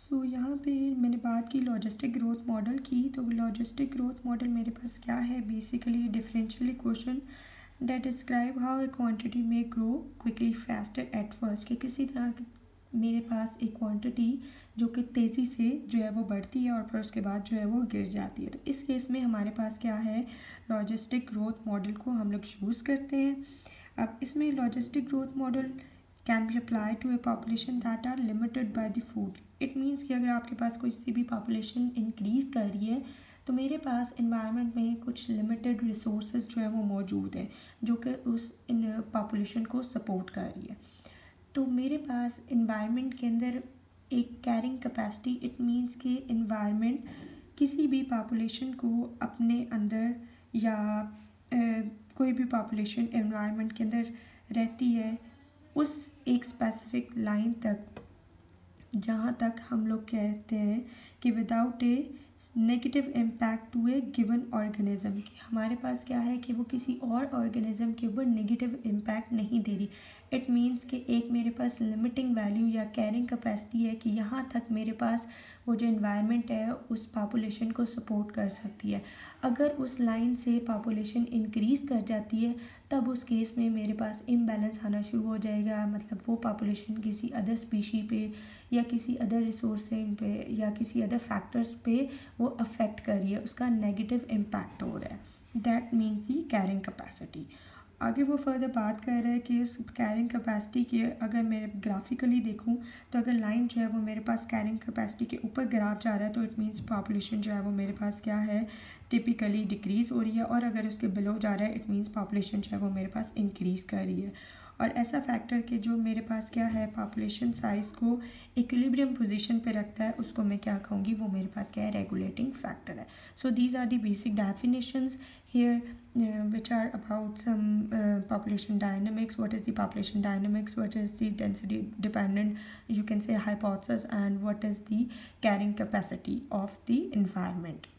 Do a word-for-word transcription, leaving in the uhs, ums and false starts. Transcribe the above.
सो so, यहाँ पे मैंने बात की लॉजिस्टिक ग्रोथ मॉडल की। तो लॉजिस्टिक ग्रोथ मॉडल मेरे पास क्या है, basically differential equation that describe how a quantity may grow quickly faster at first, कि किसी तरह मेरे पास एक क्वांटिटी जो कि तेज़ी से जो है वो बढ़ती है और फिर उसके बाद जो है वो गिर जाती है। तो इस केस में हमारे पास क्या है, लॉजिस्टिक ग्रोथ मॉडल को हम लोग यूज़ करते हैं। अब इसमें logistic growth model can be apply to a population that are limited by the food. It means कि अगर आपके पास कोई सी भी पॉपुलेशन इंक्रीज़ कर रही है तो मेरे पास इन्वायरमेंट में कुछ लिमिटेड रिसोर्सेज जो है वो मौजूद हैं जो कि उस इन पॉपुलेशन को सपोर्ट कर रही है। तो मेरे पास इन्वायरमेंट के अंदर एक कैरिंग कैपेसिटी, इट मीन्स कि इन्वायरमेंट किसी भी पॉपुलेशन को अपने अंदर या ए, कोई भी पॉपुलेशन इन्वायरमेंट के अंदर रहती है उस एक स्पेसिफिक लाइन तक जहाँ तक हम लोग कहते हैं कि without a negative impact to a given organism, कि हमारे पास क्या है कि वो किसी और ऑर्गेनिज्म के ऊपर नेगेटिव इम्पैक्ट नहीं दे रही। इट मीन्स कि एक मेरे पास लिमिटिंग वैल्यू या कैरिंग कैपेसिटी है कि यहाँ तक मेरे पास वो जो इन्वायरमेंट है उस पॉपुलेशन को सपोर्ट कर सकती है। अगर उस लाइन से पॉपुलेशन इंक्रीज़ कर जाती है तब उस केस में मेरे पास इम्बैलेंस आना शुरू हो जाएगा, मतलब वो पॉपुलेशन किसी अदर स्पीशी पे या किसी अदर रिसोर्स पे या किसी अदर फैक्टर्स पे वो अफेक्ट कर रही है, उसका नेगेटिव इम्पैक्ट हो रहा है। That means the carrying capacity. आगे वो फर्दर बात कर रहा है कि उस कैरिंग कैपेसिटी की अगर मैं ग्राफिकली देखूं तो अगर लाइन जो है वो मेरे पास कैरिंग कैपेसिटी के ऊपर ग्राफ जा रहा है तो इट मीन्स पॉपुलेशन जो है वो मेरे पास क्या है, टिपिकली डिक्रीज़ हो रही है, और अगर उसके बिलो जा रहा है इट मीन्स पॉपुलेशन जो है वो मेरे पास इंक्रीज़ कर रही है। और ऐसा फैक्टर कि जो मेरे पास क्या है पॉपुलेशन साइज़ को इक्विलिब्रियम पोजीशन पे रखता है उसको मैं क्या कहूँगी, वो मेरे पास क्या है, रेगुलेटिंग फैक्टर है। So these are the basic definitions here uh, which are about some uh, population dynamics. What is the population dynamics, what is the density dependent, you can say, hypothesis, and what is the carrying capacity of the environment.